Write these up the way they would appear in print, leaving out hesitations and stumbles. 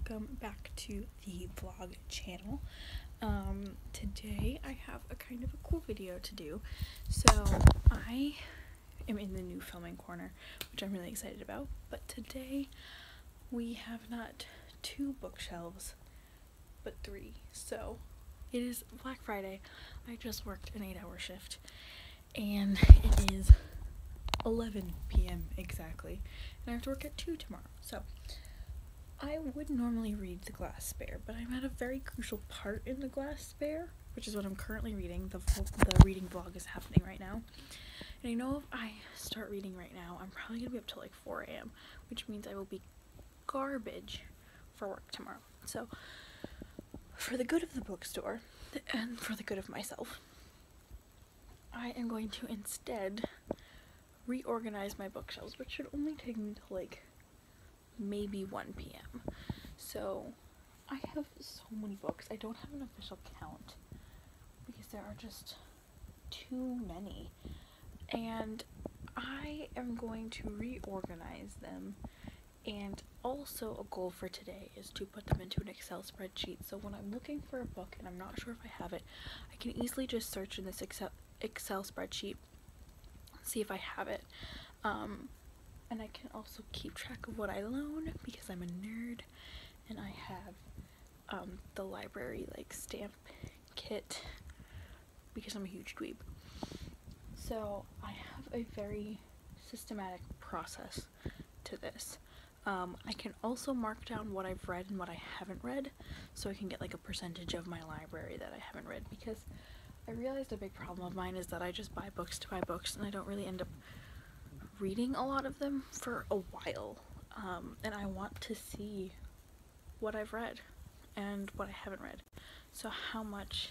welcome back to the vlog channel. Today I have a kind of a cool video to do. So I am in the new filming corner, which I'm really excited about, but today we have not 2 bookshelves but 3. So it is Black Friday. I just worked an 8-hour shift and it is 11 p.m. exactly, and I have to work at 2 tomorrow. So I would normally read The Glass Spare, but I'm at a very crucial part in The Glass Spare, which is what I'm currently reading. The reading vlog is happening right now, and I know if I start reading right now, I'm probably gonna be up till like 4 a.m., which means I will be garbage for work tomorrow. So for the good of the bookstore and for the good of myself, I am going to instead reorganize my bookshelves, which should only take me to like maybe 1 p.m. So I have so many books. I don't have an official count because there are just too many, and I am going to reorganize them. And also a goal for today is to put them into an Excel spreadsheet, so when I'm looking for a book and I'm not sure if I have it, I can easily just search in this Excel spreadsheet, see if I have it, and I can also keep track of what I loan because I'm a nerd, and I have the library like stamp kit because I'm a huge dweeb. So I have a very systematic process to this. I can also mark down what I've read and what I haven't read, so I can get like a percentage of my library that I haven't read, because I realized a big problem of mine is that I just buy books to buy books, and I don't really end up reading a lot of them for a while, and I want to see what I've read and what I haven't read. So how much,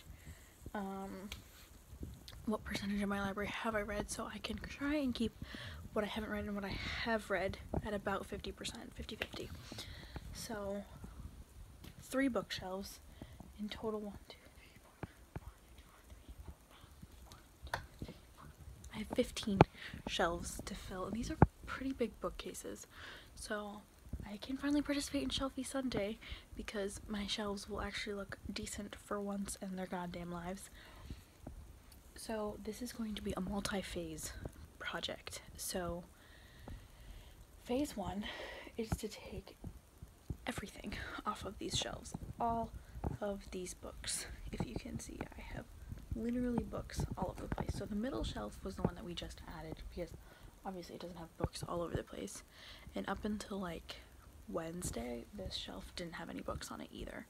what percentage of my library have I read, so I can try and keep what I haven't read and what I have read at about 50%, 50-50. So 3 bookshelves in total. 1, 2, 3, 4, 5, 6, 7, 8, 9, 10, 11, 12, 13, 14, 15. I have 15 shelves to fill, and these are pretty big bookcases, so I can finally participate in Shelfie Sunday because my shelves will actually look decent for once in their goddamn lives. So this is going to be a multi-phase project. So phase 1 is to take everything off of these shelves, all of these books. If you can see, I have literally books all over the place. So the middle shelf was the one that we just added because obviously it doesn't have books all over the place, and up until like Wednesday this shelf didn't have any books on it either.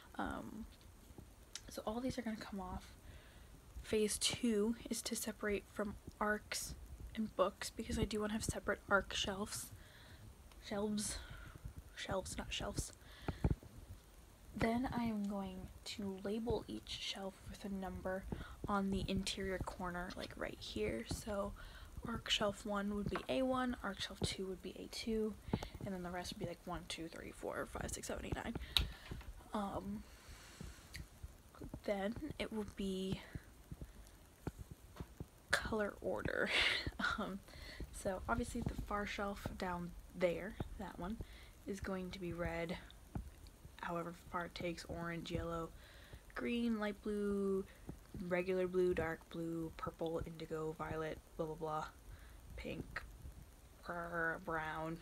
So all these are going to come off. Phase 2 is to separate from ARCs and books, because I do want to have separate ARC shelves, not shelves. Then I am going to label each shelf with a number on the interior corner, like right here. So ARC shelf 1 would be A1, ARC shelf 2 would be A2, and then the rest would be like 1, 2, 3, 4, 5, 6, 7, 8, 9. Then it would be color order. So obviously the far shelf down there, that one, is going to be red, however far it takes: orange, yellow, green, light blue, regular blue, dark blue, purple, indigo, violet, blah blah blah, pink, brown,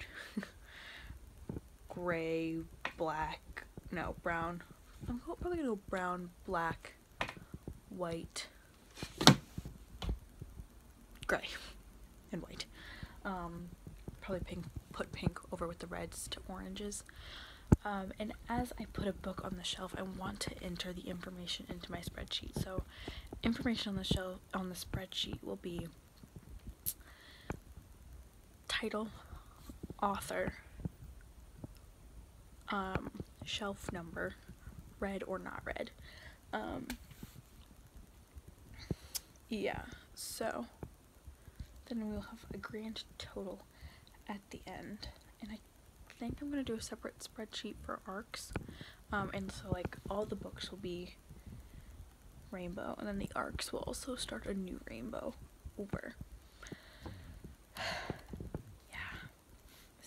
gray, black, no, brown. I'm probably gonna go brown, black, white, gray, and white. Probably pink, put pink over with the reds to oranges. And as I put a book on the shelf, I want to enter the information into my spreadsheet. So information on the shelf, on the spreadsheet, will be title, author, shelf number, read or not read. Yeah, so then we'll have a grand total at the end, and I think I'm going to do a separate spreadsheet for ARCs, and so like all the books will be rainbow, and then the ARCs will also start a new rainbow over. Yeah, this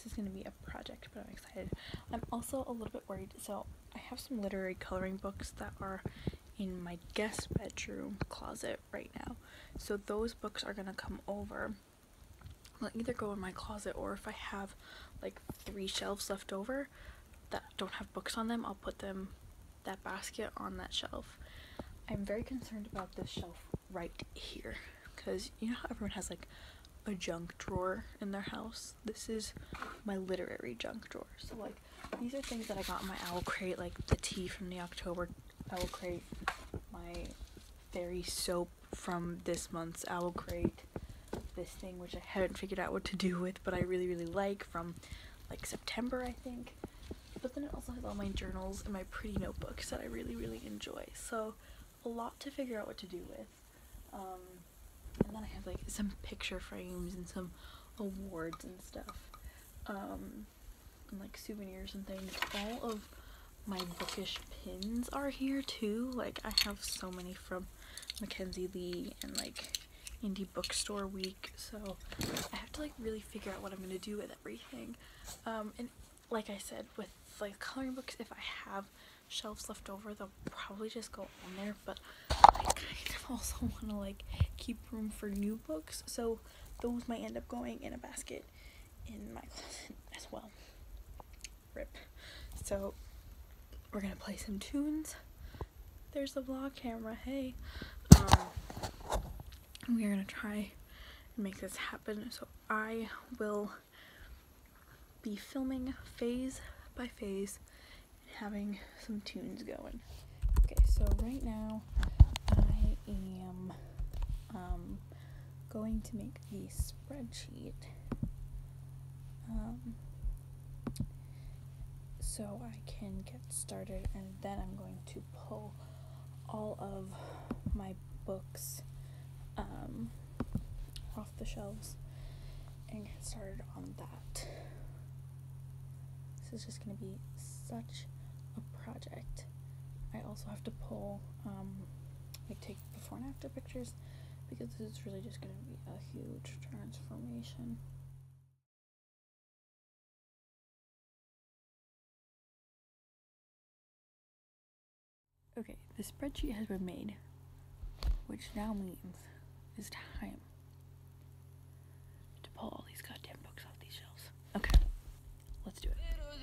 is going to be a project, but I'm excited. I'm also a little bit worried. So I have some literary coloring books that are in my guest bedroom closet right now. So those books are going to come over. I'll either go in my closet, or if I have like 3 shelves left over that don't have books on them, I'll put that basket on that shelf. I'm very concerned about this shelf right here, because you know how everyone has like a junk drawer in their house? This is my literary junk drawer. So like these are things that I got in my owl crate, like the tea from the October owl crate, my fairy soap from this month's owl crate, this thing which I haven't figured out what to do with but I really like from like September, I think. But then it also has all my journals and my pretty notebooks that I really enjoy. So a lot to figure out what to do with. And then I have like some picture frames and some awards and stuff, and like souvenirs and things. All of my bookish pins are here too. Like I have so many from Mackenzie Lee and like Indie Bookstore Week, so I have to like really figure out what I'm gonna do with everything. And like I said, with like coloring books, if I have shelves left over, they'll probably just go on there, but I kind of also want to like keep room for new books, so those might end up going in a basket in my closet as well. Rip. So we're gonna play some tunes. There's the vlog camera, hey. We're gonna try and make this happen, so I will be filming phase by phase and having some tunes going. Okay, so right now I am going to make the spreadsheet so I can get started, and then I'm going to pull all of my books off the shelves and get started on that. This is just going to be such a project. I also have to pull like take before and after pictures, because this is really just going to be a huge transformation. Okay, the spreadsheet has been made, which now means it's time to pull all these goddamn books off these shelves. Okay, let's do it.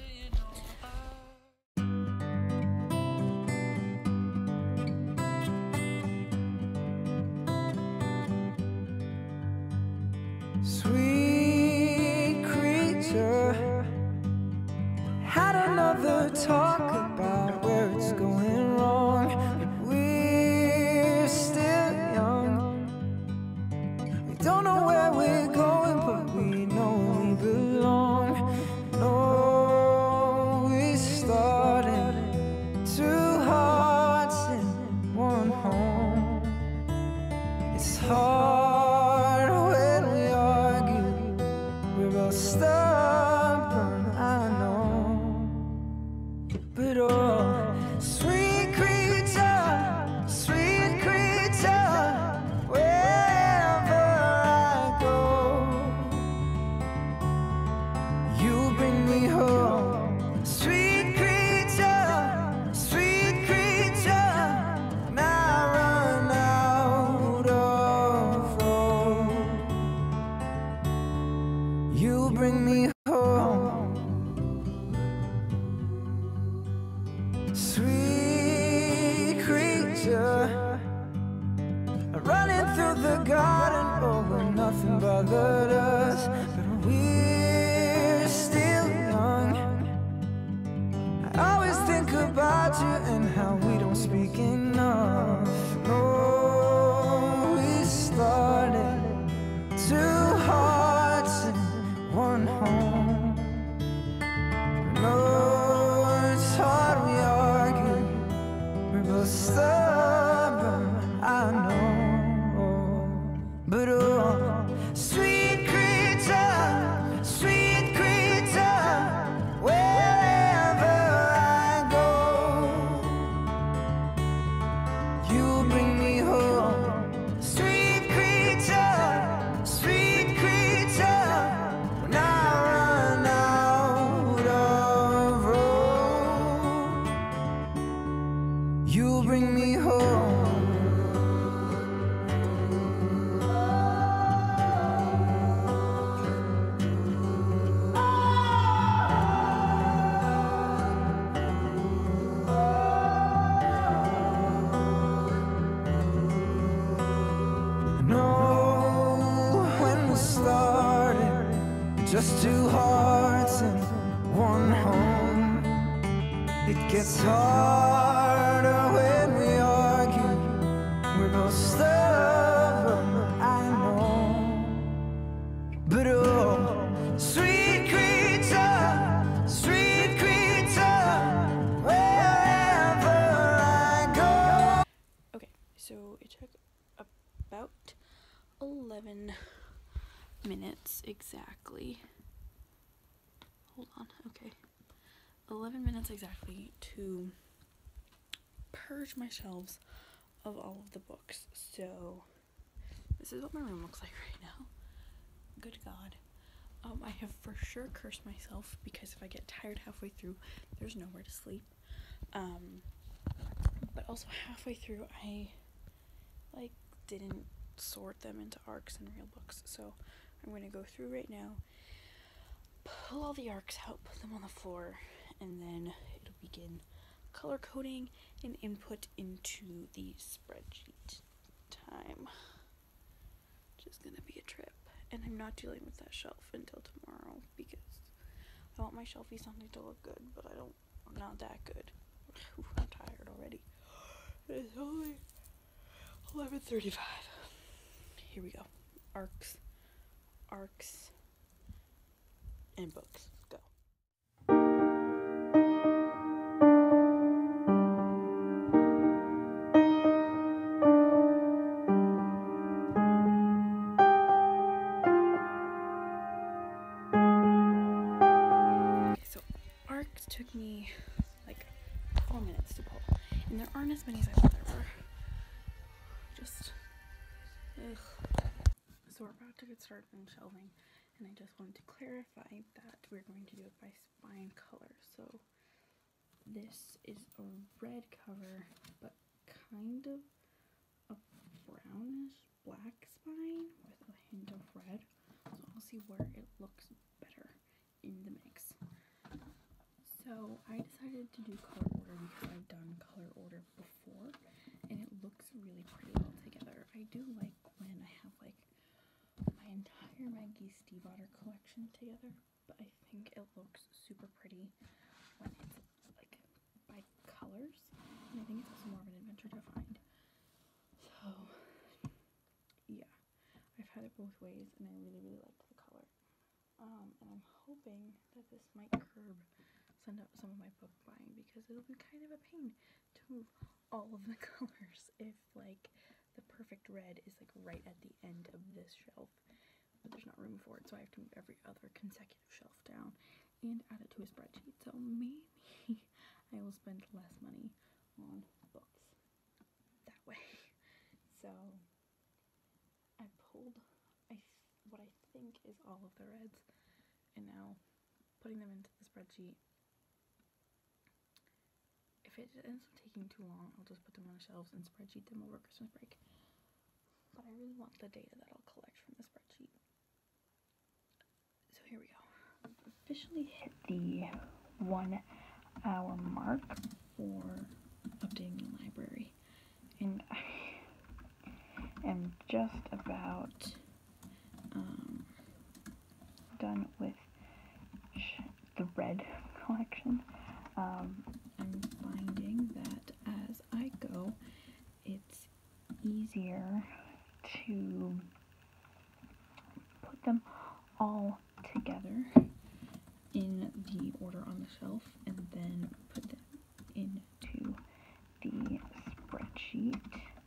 Sweet creature, had another talk about where it's going wrong, but we're still young. We don't know where we're going, but we know we belong. No, we started 2 hearts in 1 home. It's hard when we argue, we're both stubborn, I know. But oh, sweet creature, wherever I go, you bring me home. Sweet creature, and I run out of road. You bring me home. Sweet creature, running through the garden, oh, where nothing bothered us, but we're still young. I always think about you and how we don't speak enough. No, we started 2 hearts in 1 home. No, it's hard, we argue, we're both stubborn, I know. But oh, sweet creature, wherever I go, you bring me home. Sweet creature, when I run out you'll bring me home. Just two hearts and one home. It gets harder when we argue. We're both stubborn, I know. But oh, sweet creature, wherever I go. Okay, so it took about 11 minutes exactly. Hold on, okay. 11 minutes exactly to purge my shelves of all of the books. So this is what my room looks like right now. Good God. I have for sure cursed myself because if I get tired halfway through, there's nowhere to sleep. But also halfway through, I didn't sort them into arcs and real books. So I'm going to go through right now, pull all the arcs out, put them on the floor, and then it'll begin color coding and input into the spreadsheet time. Which is going to be a trip. And I'm not dealing with that shelf until tomorrow because I want my shelfie something to look good, but I'm not that good. Oof, I'm tired already. It's only 11:35. Here we go. Arcs, and books. Go. Okay, so arcs took me like 4 minutes to pull, and there aren't as many as I thought there were. Just, ugh. So we're about to get started on shelving, and I just wanted to clarify that we're going to do it by spine color. So this is a red cover, but kind of a brownish black spine with a hint of red. So I'll see where it looks better in the mix. So I decided to do color order because I've done color order before, and it looks really pretty well together. I do like when I have my entire Maggie Stiefvater collection together, but I think it looks super pretty when it's by colors, and I think it's also more of an adventure to find. So yeah, I've had it both ways, and I really liked the color. And I'm hoping that this might curb some of my book buying, because it'll be kind of a pain to move all of the colors if the perfect red is right at the end of this shelf, but there's not room for it, so I have to move every other consecutive shelf down and add it to a spreadsheet. So maybe I will spend less money on books that way. So I pulled what I think is all of the reds, and now putting them into the spreadsheet. If it ends up taking too long, I'll just put them on the shelves and spreadsheet them over Christmas break. But I really want the data that I'll collect from the spreadsheet. So here we go. I've officially hit the 1 hour mark for updating the library, and I am just about done with the red collection. I'm finding that as I go, it's easier to put them all together in the order on the shelf and then put them into the spreadsheet.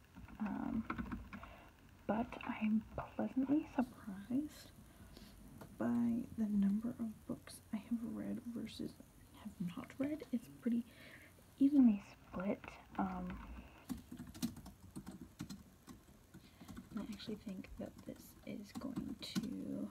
But I'm pleasantly surprised by the number of books I have read versus have not read. It's pretty evenly split. And I actually think that this is going to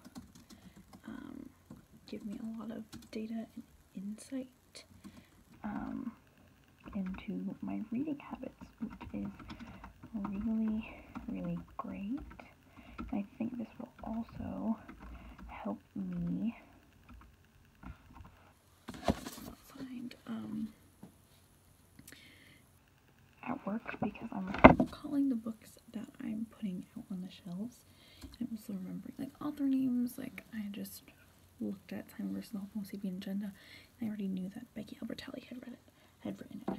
give me a lot of data and insight into my reading habits, which is really, really great. I think this will also help me find at work, because I'm calling the books that I'm putting out on the shelves and also remembering like author names. Like I just looked at Time vs. the Homo Sapien Agenda and I already knew that Becky Albertalli had written it.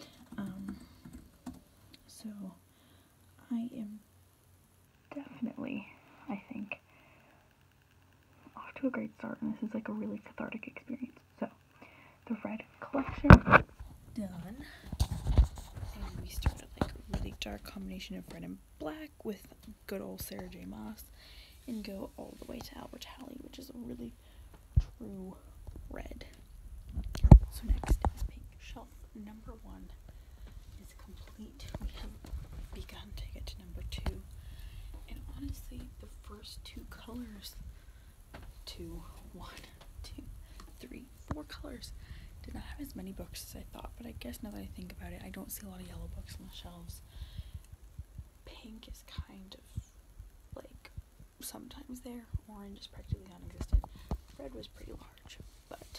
So I am definitely, I think, off to a great start, and this is like a really cathartic experience. So the red collection done, and we started like a really dark combination of red and black with good old Sarah J. Maas, and go all the way to Albertalli, which is a really true red. So next is pink. Shelf number 1 is complete. We have begun to get to number 2, and honestly the first 2 colors, 4 colors, did not have as many books as I thought, but I guess now that I think about it, I don't see a lot of yellow books on the shelves. Pink is kind of like sometimes there. Orange is practically non-existent. Red was pretty large, but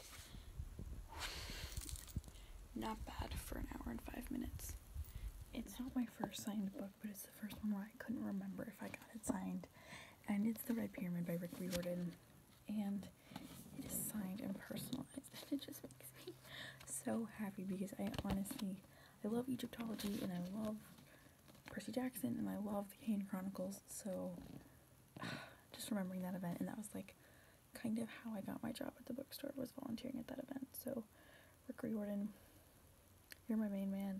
not bad for an hour and 5 minutes. It's not my first signed book, but it's the first one where I couldn't remember if I got it signed, and it's The Red Pyramid by Rick Riordan, and it is signed and personalized, and it just makes me so happy, because I love Egyptology, and I love Percy Jackson, and I love the Kane Chronicles, so just remembering that event, and that was like kind of how I got my job at the bookstore, was volunteering at that event. So Rick Riordan, you're my main man.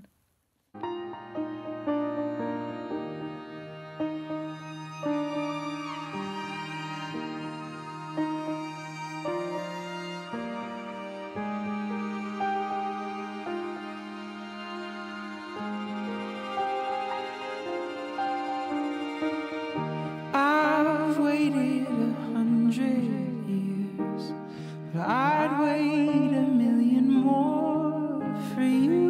I've waited 100 years, but I'd wait 1,000,000 more for you.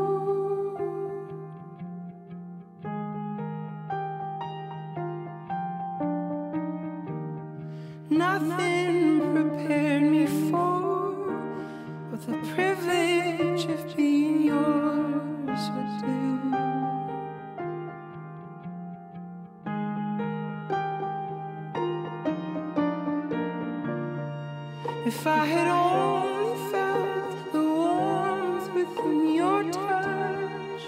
Nothing prepared me for what the privilege of being yours would do. If I had only felt the warmth within your touch,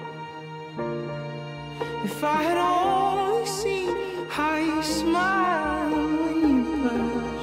if I had only seen how you smile when you blush.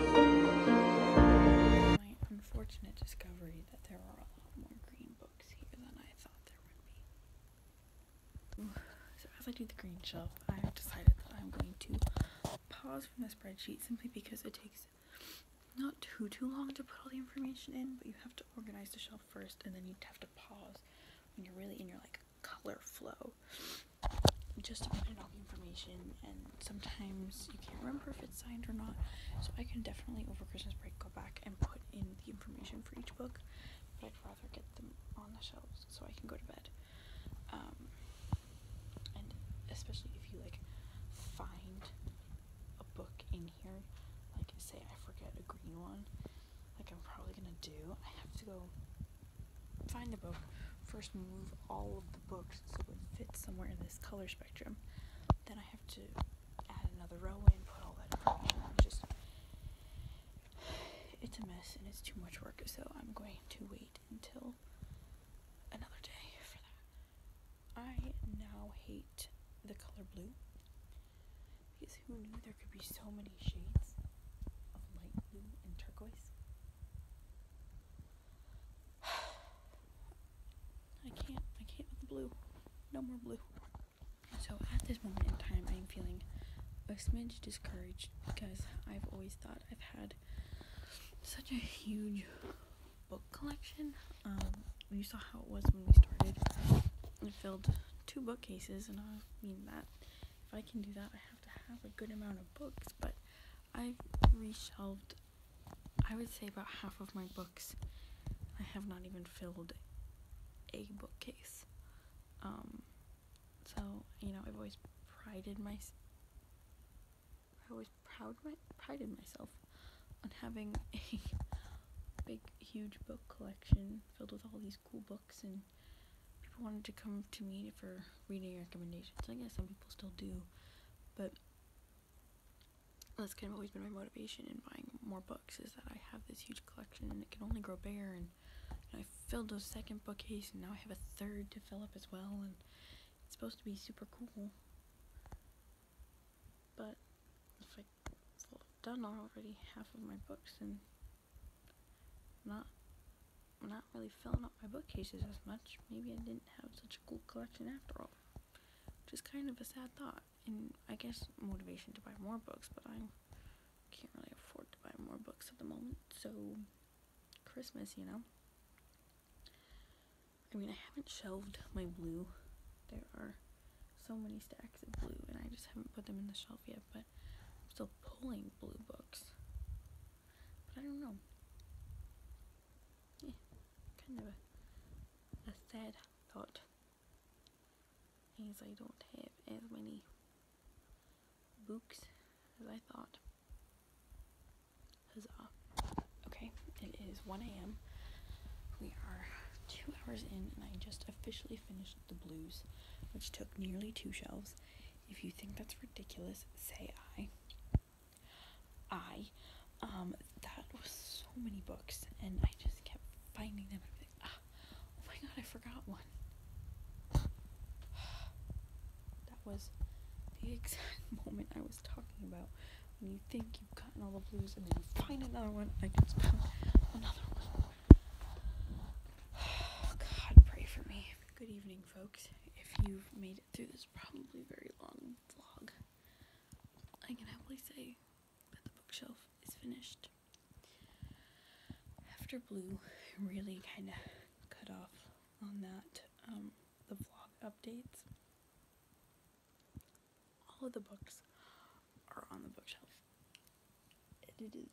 My unfortunate discovery that there are a lot more green books here than I thought there would be. So as I do the green shelf, I have decided that I'm going to pause from the spreadsheet, simply because it takes not too long to put all the information in, but you have to organize the shelf first, and then you have to pause when you're really in your like color flow, just to put in all the information. And sometimes you can't remember if it's signed or not, so I can definitely over Christmas break go back and put in the information for each book, but I'd rather get them on the shelves so I can go to bed. And especially if you like find a book in here, like say I forget a green one, like I'm probably gonna do, I have to go find the book, first move all of the books so it fits somewhere in this color spectrum, then I have to add another row in, put all that information on. It's a mess and it's too much work, so I'm going to wait until another day for that. I now hate the color blue, because who knew there could be so many shades of light blue and turquoise? I can't with the blue. No more blue. So at this moment in time, I am feeling a smidge discouraged, because I've always thought I've had such a huge book collection. You saw how it was when we started. It filled 2 bookcases, and I mean that if I can do that, I have to have a good amount of books. But I've reshelved, I would say, about half of my books. I have not even filled a bookcase. So, you know, I've always prided myself on having a big, huge book collection filled with all these cool books, and people wanted to come to me for reading recommendations. I guess some people still do, but that's kind of always been my motivation in buying more books, is that I have this huge collection and it can only grow bigger, and I filled a second bookcase and now I have a third to fill up as well, and it's supposed to be super cool. But if I've done already half of my books and not really filling up my bookcases as much, maybe I didn't have such a cool collection after all. Which is kind of a sad thought, and I guess motivation to buy more books, but I can't really afford to buy more books at the moment, so Christmas, you know. I mean, I haven't shelved my blue. There are so many stacks of blue, and I just haven't put them in the shelf yet, but I'm still pulling blue books. But I don't know. Yeah, kind of a sad thought, as I don't have as many books as I thought. Huzzah. Okay, it is 1 a.m. We are 2 hours in, and I just officially finished the blues, which took nearly 2 shelves. If you think that's ridiculous, say I. That was so many books, and I just kept finding them. I'd be like, oh my god, I forgot one. That was the exact moment I was talking about. When you think you've gotten all the blues, and then you find another one, I just found another one. God, pray for me. Good evening, folks. If you've made it through this probably very long vlog, I can happily say that the bookshelf is finished. After blue really kind of cut off on that, the vlog updates, all of the books are on the bookshelf. And it is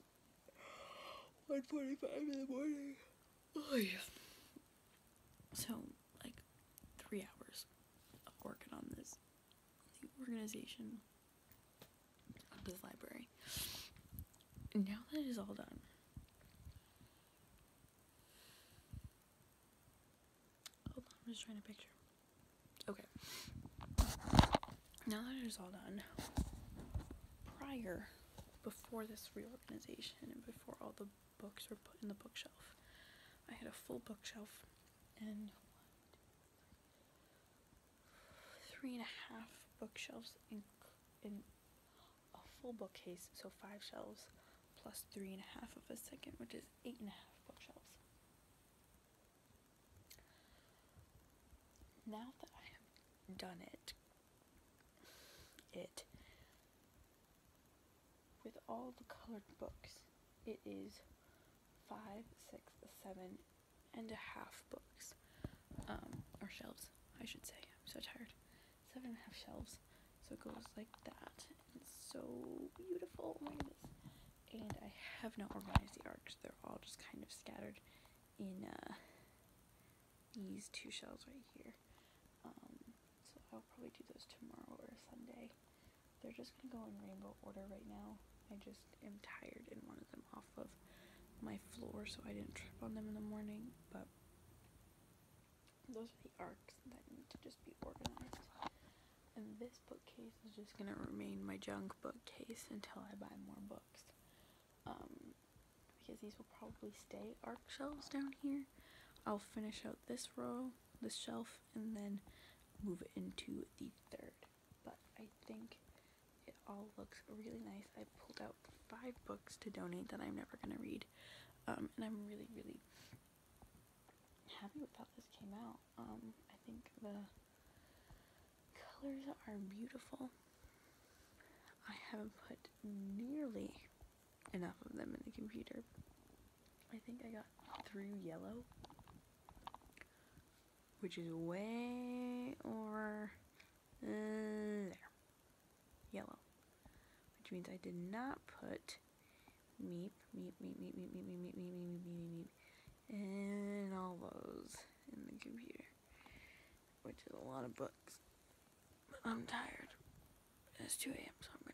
1:45 in the morning. Oh, yeah. So, like, 3 hours of working on this, the organization of this library. And now that it is all done, hold on, I'm just trying to picture. Okay. Now that it is all done, before this reorganization and before all the books were put in the bookshelf, I had a full bookshelf and 3.5 bookshelves in a full bookcase, so 5 shelves plus 3.5 of a second, which is 8.5 bookshelves. Now that I have done it with all the colored books, it is 5, 6, 7.5 books, or shelves, I should say. I'm so tired. 7.5 shelves. So it goes like that. It's so beautiful. Oh my goodness. And I have not organized the arcs. They're all just kind of scattered in these 2 shelves right here. So I'll probably do those tomorrow or Sunday. They're just gonna go in rainbow order right now. I just am tired and wanted them off of my floor so I didn't trip on them in the morning, but those are the arcs that need to just be organized. And this bookcase is just gonna remain my junk bookcase until I buy more books. Because these will probably stay arc shelves down here. I'll finish out this row, this shelf, and then move it into the third. But I think it all looks really nice. I pulled out 5 books to donate that I'm never gonna read. And I'm really, really happy with how this came out. I think the colors are beautiful. I haven't put nearly enough of them in the computer. I think I got through yellow, which is way over there. Yellow. Which means I did not put meep, and all those in the computer. which is a lot of books. But I'm tired. It's 2 a.m., so I'm